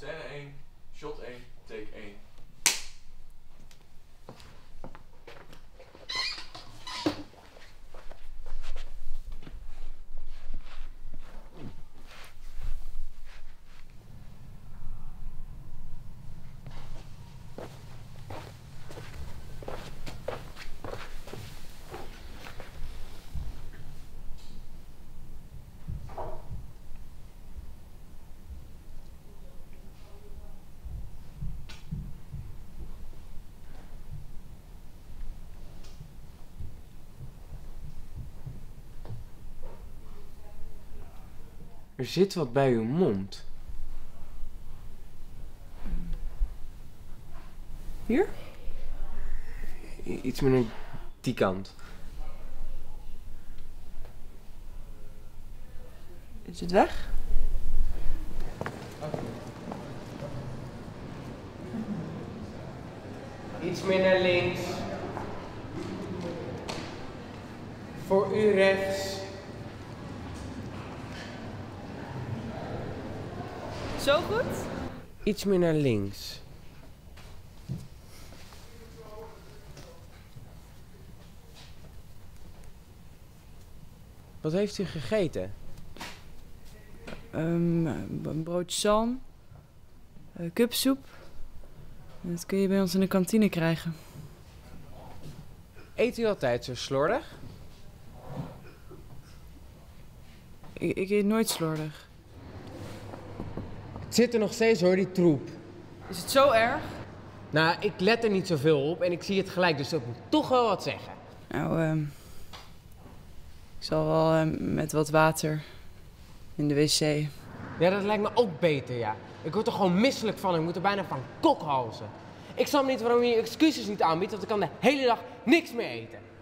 Scène 1, shot 1, take 1. Er zit wat bij uw mond. Hier? Iets meer naar die kant. Is het weg? Iets meer naar links. Voor u rechts. Zo goed? Iets meer naar links. Wat heeft u gegeten? Een broodje zalm. Cupsoep. Dat kun je bij ons in de kantine krijgen. Eet u altijd zo slordig? Ik eet nooit slordig. Het zit er nog steeds hoor, die troep. Is het zo erg? Nou, ik let er niet zoveel op en ik zie het gelijk, dus dat moet toch wel wat zeggen. Nou, ik zal wel met wat water in de wc. Ja, dat lijkt me ook beter, ja. Ik word er gewoon misselijk van, ik moet er bijna van kokhalzen. Ik snap niet waarom je excuses niet aanbiedt, want ik kan de hele dag niks meer eten.